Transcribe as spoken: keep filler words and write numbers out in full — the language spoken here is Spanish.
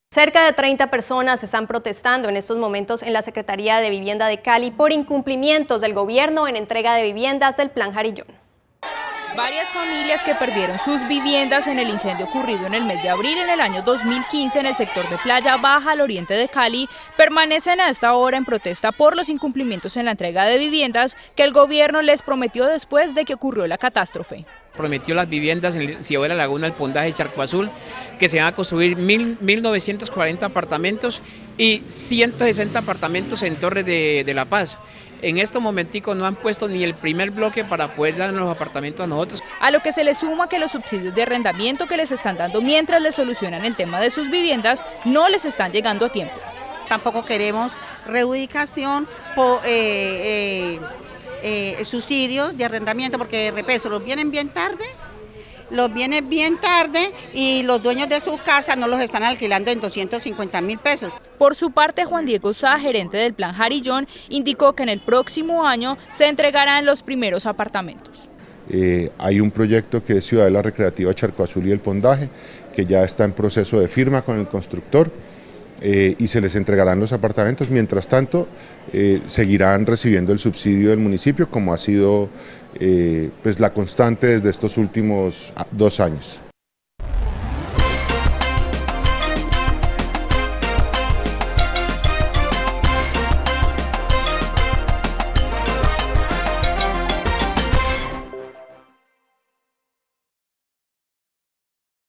Cerca de treinta personas están protestando en estos momentos en la Secretaría de Vivienda de Cali por incumplimientos del gobierno en entrega de viviendas del Plan Jarillón. Varias familias que perdieron sus viviendas en el incendio ocurrido en el mes de abril en el año dos mil quince en el sector de Playa Baja al oriente de Cali permanecen a esta hora en protesta por los incumplimientos en la entrega de viviendas que el gobierno les prometió después de que ocurrió la catástrofe. Prometió las viviendas en el Ciudad de la Laguna, el Pondaje, Charco Azul, que se van a construir mil novecientos cuarenta apartamentos y ciento sesenta apartamentos en Torres de, de La Paz. En estos momenticos no han puesto ni el primer bloque para poder darnos los apartamentos a nosotros. A lo que se le suma que los subsidios de arrendamiento que les están dando mientras les solucionan el tema de sus viviendas no les están llegando a tiempo. Tampoco queremos reubicación por eh, eh, eh, subsidios de arrendamiento porque, repito, los vienen bien tarde. Los viene bien tarde y los dueños de sus casas no los están alquilando en doscientos cincuenta mil pesos. Por su parte, Juan Diego Sá, gerente del Plan Jarillón, indicó que en el próximo año se entregarán los primeros apartamentos. Eh, hay un proyecto que es Ciudadela Recreativa Charco Azul y el Pondaje, que ya está en proceso de firma con el constructor. Eh, y se les entregarán los apartamentos. Mientras tanto, eh, seguirán recibiendo el subsidio del municipio, como ha sido eh, pues, la constante desde estos últimos dos años.